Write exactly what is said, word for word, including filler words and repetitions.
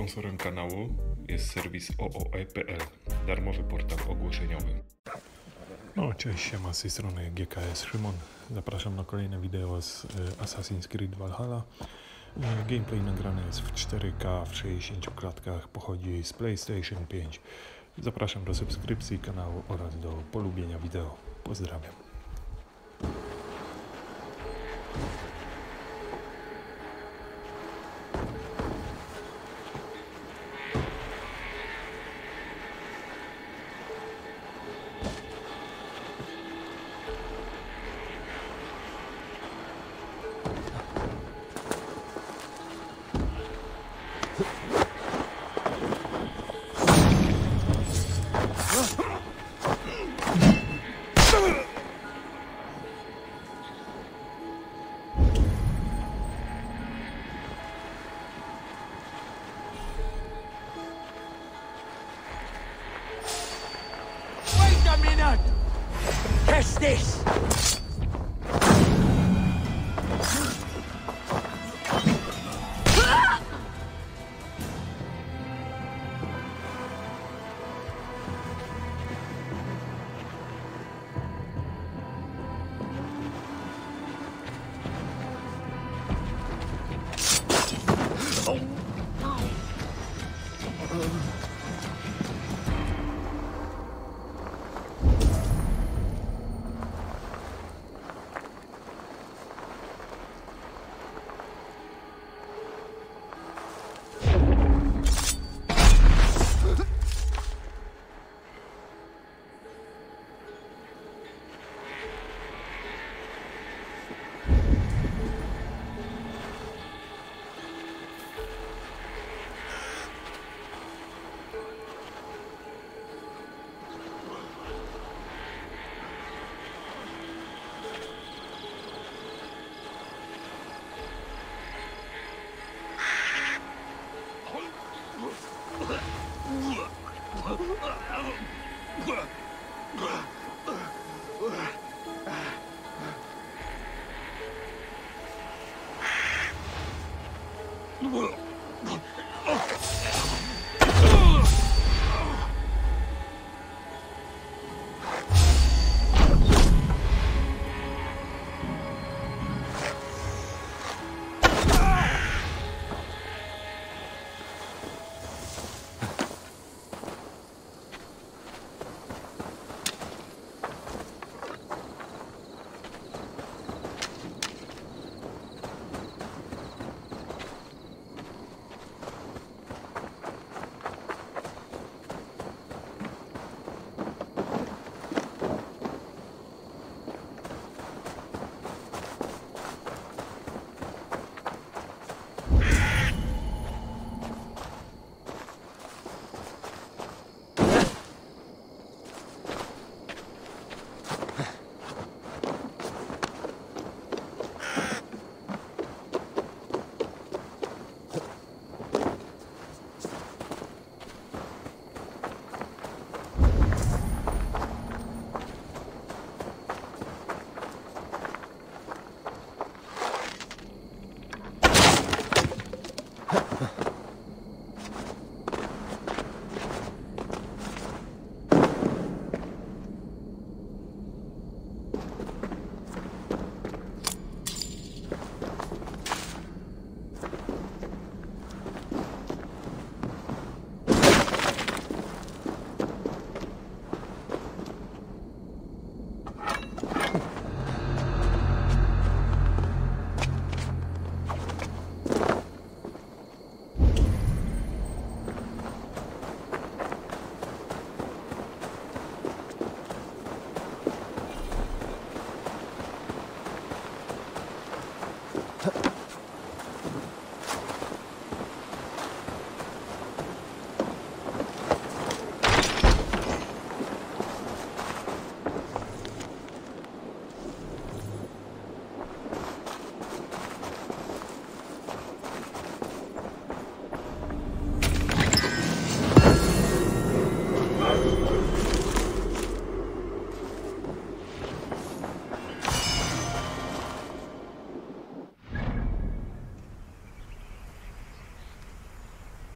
Sponsorem kanału jest serwis o o e kropka p l, darmowy portal ogłoszeniowy. No, cześć, siema, z tej strony G K S Szymon. Zapraszam na kolejne wideo z Assassin's Creed Valhalla. Gameplay nagrany jest w cztery K w sześćdziesięciu klatkach, pochodzi z PlayStation pięć. Zapraszam do subskrypcji kanału oraz do polubienia wideo. Pozdrawiam. Catch this! Ugh!